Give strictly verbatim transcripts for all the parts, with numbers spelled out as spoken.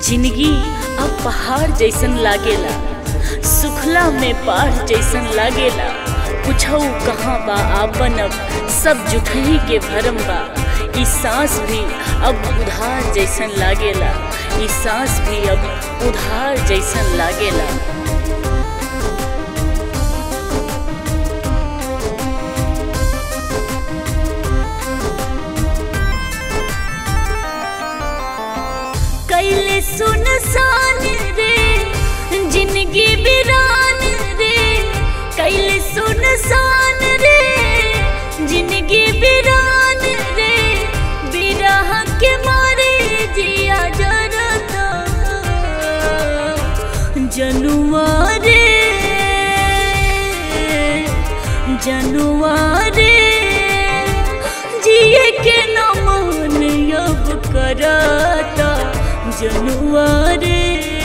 जिंदगी अब पहाड़ जैसन लागेला, सुखला में पार जैसन लागेला। पूछऊ कहाँ बा आपन, अब सब जुठही के भरम बा। ई सांस भी अब उधार जैसन लागेला, ई सांस भी अब उधार जैसन लागेला। कैले सुनसान रे जिंदगी वीरान रे, कैले सुनसान रे जिंदगी वीरान रे। बिरह के मारे जिया जरता जनुआ रे, जनुआ रे। जिए के न मन अब करता जनुआ रे,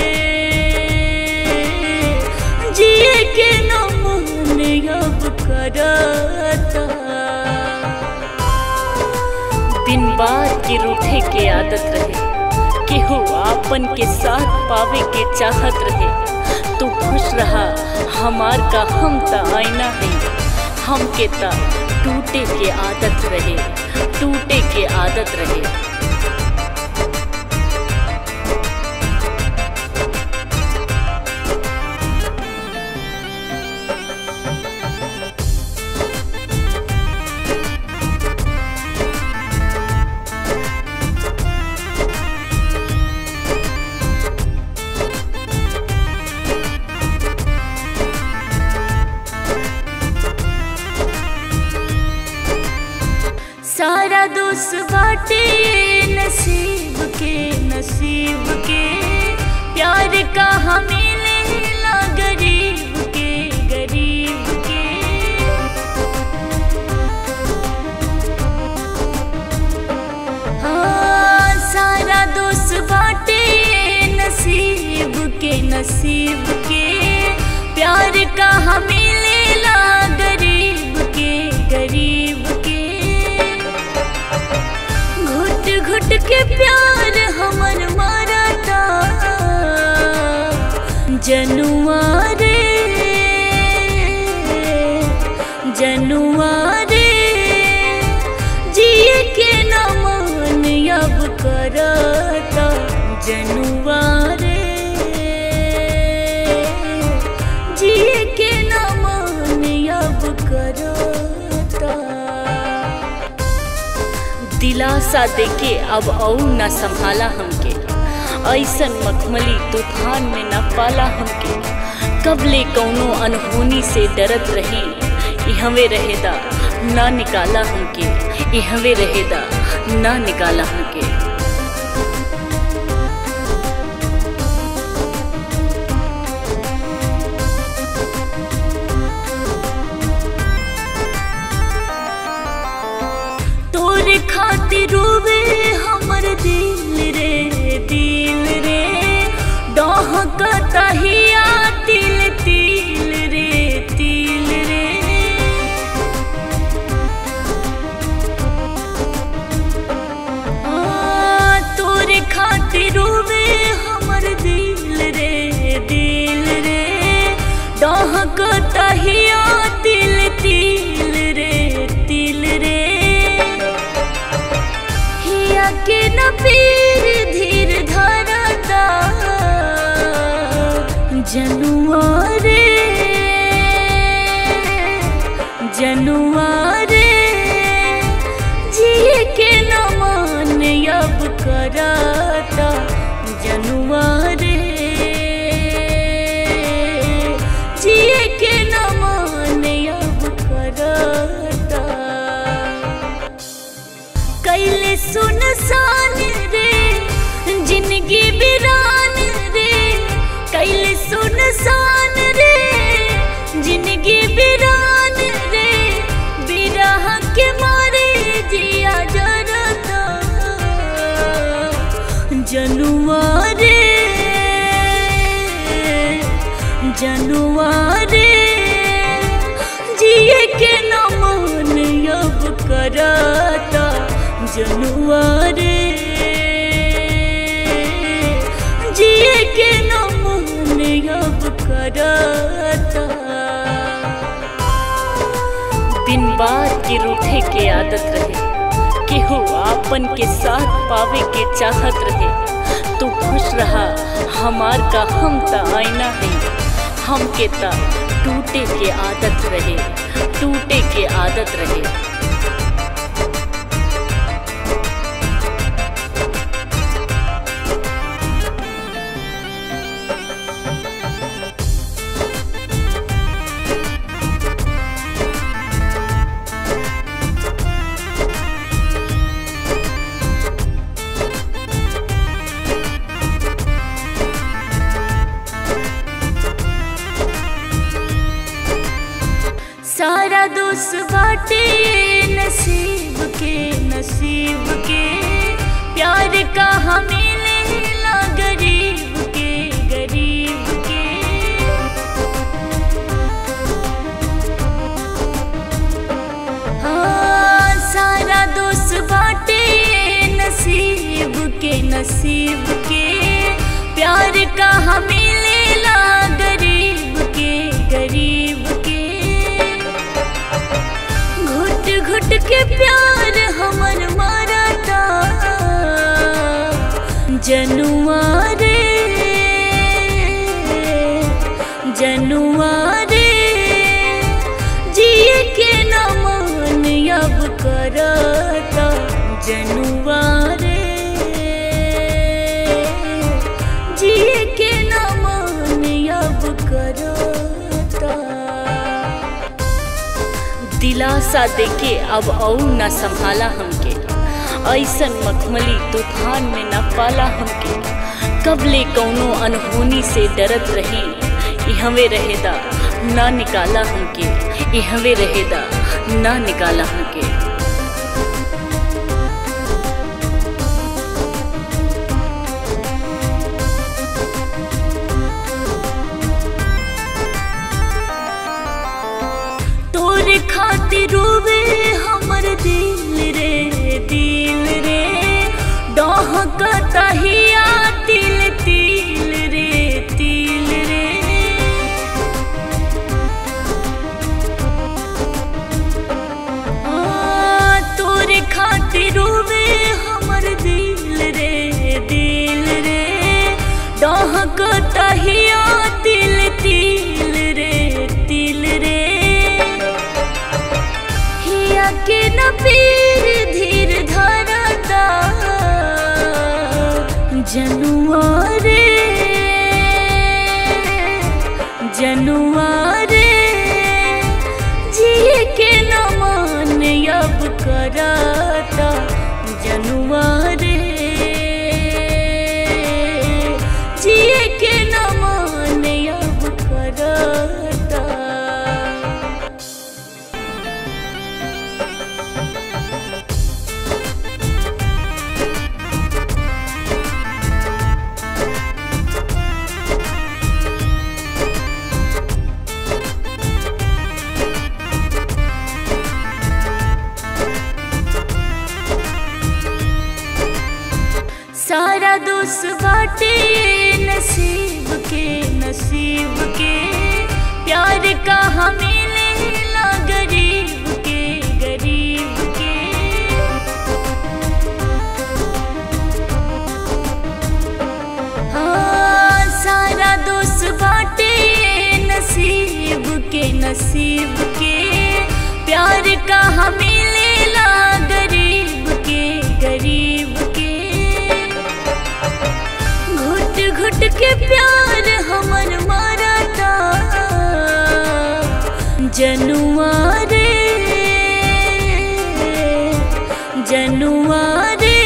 जिए के न मन अब करता। दिन बार के रूठे के आदत रहे, केहू आपन के साथ पावे के चाहत रहे। तू खुश रहा हमार का हम ता आईना है, हम के ता टूटे के आदत रहे, टूटे के आदत रहे। सारा दोष बाटे नसीब के, नसीब के। प्यार का हमें लेला गरीब के, गरीब के। हाँ, सारा दोष बाटे नसीब के, नसीब के। प्यार का हमें लेला गरीब के, गरीब के। घुट के प्यार हमर मारता जनुआ रे, जनुआ रे। जिए के न मन अब करता जनुआ रे, जिए के न मन अब करता। दिलासा देके अब और न संभाला हमके, ऐसन मखमली तूफान में न पाला हमके। कबले कौनो अनहोनी से डरत रहे, इहवे रहेदा ना निकाला हमके, इहवे रहेदा ना निकाला हमके। तोरे खातिर रोवे हमर दिल रे, दिल रे। डहकता हिया तिल तिल रे, तिल रे। हाँ, तोरे खातिर रोवे हमर दिल रे, दिल रे। डहकता हिया तिल तिल रे, तिल रे। के न पीर धीर धरता जनुआ रे, जनुआ रे। जिए के न मन अब करता जनुआ रे, जिए के न मन अब करता। कैले सुनसान रे जिंदगी वीरान रे, कैले सुनसान रे जिंदगी वीरान रे। बिरह के मारे जिया जरता जनुआ रे, जनुआ रे। जिए के न मन अब करता जनुआ रे। करता। दिन बार के रूठे के आदत रहे, केहू आपन के साथ पावे के चाहत रहे। तू खुश रहा हमार का हम ता आईना है, हम के ता टूटे के आदत रहे, टूटे के आदत रहे। सारा दोष बाटे नसीब के, नसीब के प्यार का हमें लेला गरीब के, गरीब के। हाँ सारा दोष बाटे नसीब के, नसीब के प्यार का हमें लेला गरीब के, गरीब के। घुट के प्यार हमर मारता जनुआ रे, जनुआ रे जिए के न मन अब करता जनुआ रे, जिए के न मन अब करता। दिलासा देके अब और न संभाला हमके, ऐसन मखमली तूफान में न पाला हमके। कबले कौनो अनहोनी से डरत रही, इहवे रहेदा ना निकाला हमके, इहवे रहेदा ना निकाला हमके। तोरे खातिर रोवे हमर दिल रे, दिल रे डहकता हिया तिल तिल रे, तिल रे। हाँ तोरे खातिर रोवे हमर दिल रे, दिल रे डहकता हिया तिल तिल रे, तिल रे। के न पीर धीर धरता जनुआ रे, जनुआ रे जिए के न मन अब करता जनुआ रे, जिए के न मन अब करता। सारा दोष बाटे नसीब के, नसीब के प्यार का हमें लेला गरीब के, गरीब के। हाँ सारा दोष बाटे नसीब के, नसीब के प्यार का हमें लेला गरीब के, गरीब के। घुट के प्यार हमर मारता जनुआ रे, जनुआ रे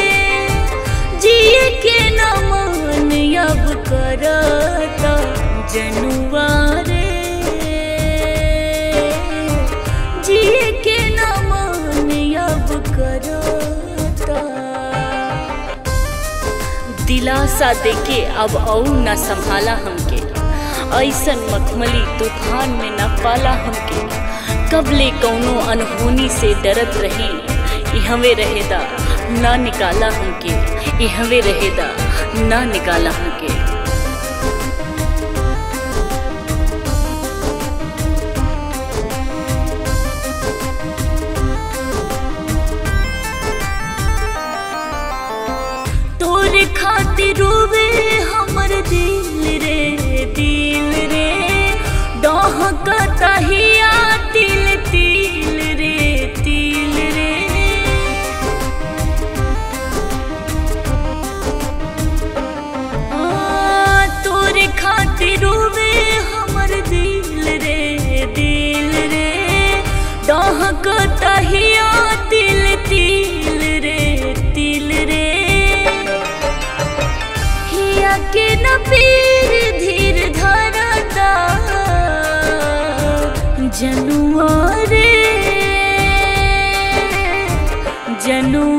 जिए के न मन अब करता जनुआ रे, जिए के न मन अब करता। दिलासा देके अब और न संभाला हमके, ऐसन मखमली तूफान में न पाला हमके। कबले कौनो अनहोनी से डरत रही, इहवे रहेदा ना निकाला हमके, इहवे रहेदा ना निकाला हमके। धड़कता हिया तिल तिल रे तिल रे। हिया के न पीर धीर धरता जनुआ रे जनुआ